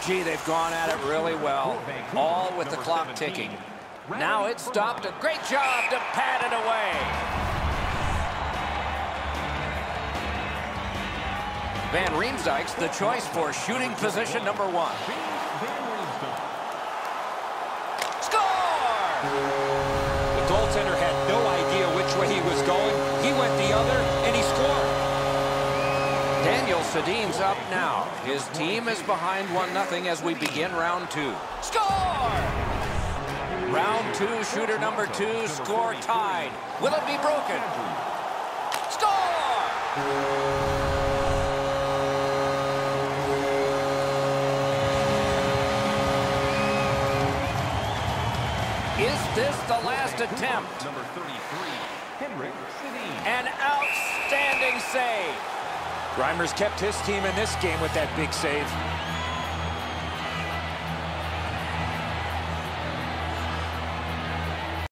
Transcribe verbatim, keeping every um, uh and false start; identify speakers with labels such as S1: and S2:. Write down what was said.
S1: Gee, they've gone at it really well, all with the clock ticking. Now it's stopped. A great job to pat it away. Van Riemsdyk's the choice for shooting position number one. Score!
S2: The goaltender had no idea which way he was going. He went the other, and he scored.
S1: Daniel Sedin's up now. His team is behind one nothing as we begin round two. Score! Round two, shooter number two, score tied. Will it be broken? Score! Is this the last attempt?
S3: Number thirty-three, Henrik Sedin.
S1: An outstanding save.
S2: Reimers kept his team in this game with that big save.